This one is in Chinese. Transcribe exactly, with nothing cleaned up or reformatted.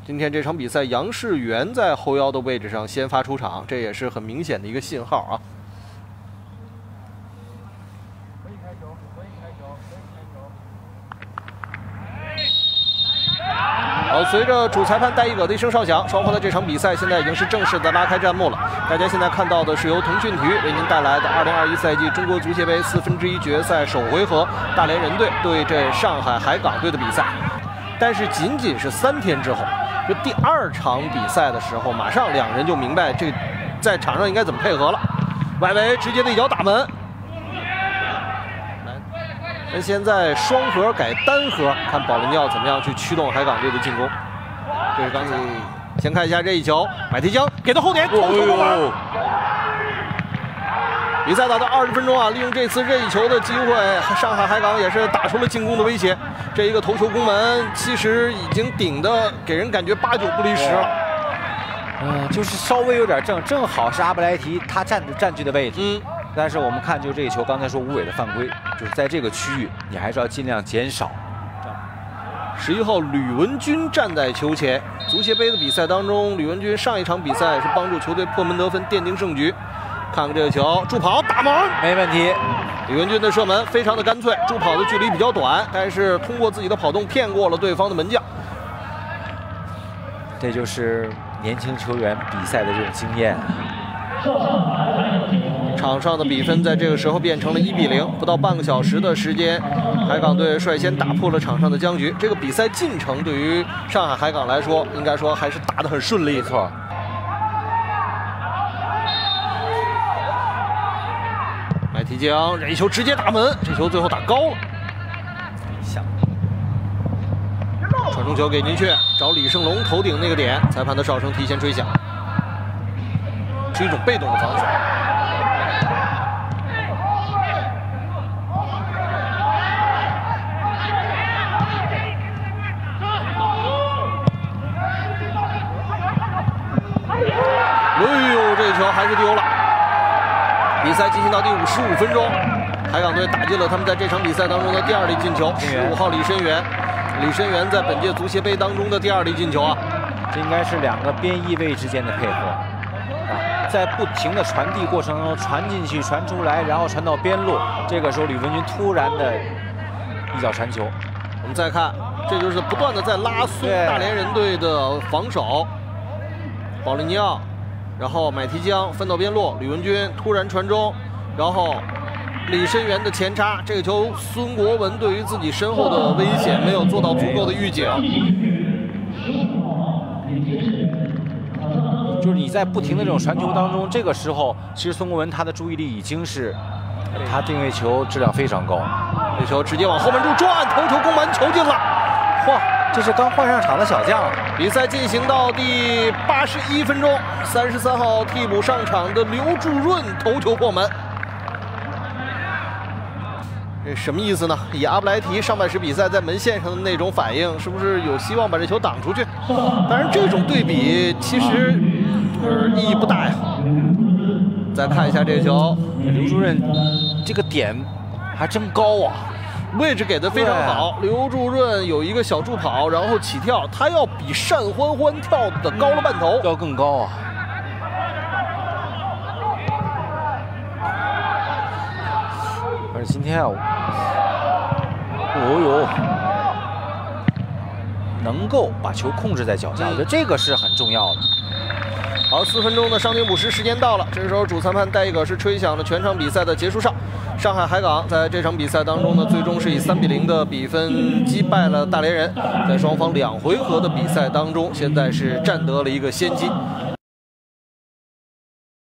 今天这场比赛，杨世元在后腰的位置上先发出场，这也是很明显的一个信号啊。好，随着主裁判戴一戈的一声哨响，双方的这场比赛现在已经是正式的拉开战幕了。大家现在看到的是由腾讯体育为您带来的二零二一赛季中国足协杯四分之一决赛首回合，大连人队对阵上海海港队的比赛。但是仅仅是三天之后，就第二场比赛的时候，马上两人就明白这在场上应该怎么配合了。外围直接的一脚打门。那现在双核改单核，看保利尼奥怎么样去驱动海港队的进攻。这是刚才先看一下这一球，买提江给到后点，头球过门。比赛打到二十分钟啊，利用这次任意球的机会，上海海港也是打出了进攻的威胁。这一个头球攻门，其实已经顶的给人感觉八九不离十了。 嗯，就是稍微有点正，正好是阿布莱提他占占据的位置。 嗯。 但是我们看，就这一球，刚才说吴伟的犯规，就是在这个区域，你还是要尽量减少。 十一号吕文君站在球前，足协杯的比赛当中，吕文君上一场比赛是帮助球队破门得分，奠定胜局。看看这个球，助跑打门， 没问题。 吕文君的射门非常的干脆，助跑的距离比较短，但是通过自己的跑动骗过了对方的门将。 这就是年轻球员比赛的这种经验。 场上的比分在这个时候变成了一比零，不到半个小时的时间，海港队率先打破了场上的僵局。这个比赛进程对于上海海港来说，应该说还是打得很顺利。 没错。 麦提江任意球直接打门，这球最后打高了。 想传中球给宁雀，找李胜龙头顶那个点，裁判的哨声提前吹响，是一种被动的防守。哎呦，这球还是丢了。比赛进行到第五十五分钟，海港队打进了他们在这场比赛当中的第二粒进球。十五号李申源，李申源在本届足协杯当中的第二粒进球啊。 这应该是两个边翼位之间的配合啊，在不停的传递过程中，传进去，传出来，然后传到边路。这个时候，吕文君突然的一脚传球。 我们再看，这就是不断的在拉松大连人队的防守。保利尼奥。然后买提江分到边路，吕文君突然传中，然后李申源的前插，这个球孙国文对于自己身后的危险没有做到足够的预警。 就是你在不停的这种传球当中，这个时候其实孙国文他的注意力已经是他定位球质量非常高， 这球直接往后门柱转，头球攻门，球进了， 嚯！这是刚换上场的小将。 比赛进行到第八十一分钟，三十三号替补上场的刘柱润头球破门。这什么意思呢？以阿布莱提上半时比赛在门线上的那种反应，是不是有希望把这球挡出去？当然，这种对比其实呃意义不大呀。再看一下这个球， 刘柱润这个点还真高啊。 位置给的非常好，刘柱润有一个小助跑，然后起跳，他要比单欢欢跳的高了半头， 要更高啊！而且今天啊，哦哟，能够把球控制在脚下，我觉得这个是很重要的。 好，四分钟的伤停补时时间到了，这时候主裁判戴一戈是吹响了全场比赛的结束哨。上海海港在这场比赛当中呢，最终是以三比零的比分击败了大连人，在双方两回合的比赛当中，现在是占得了一个先机。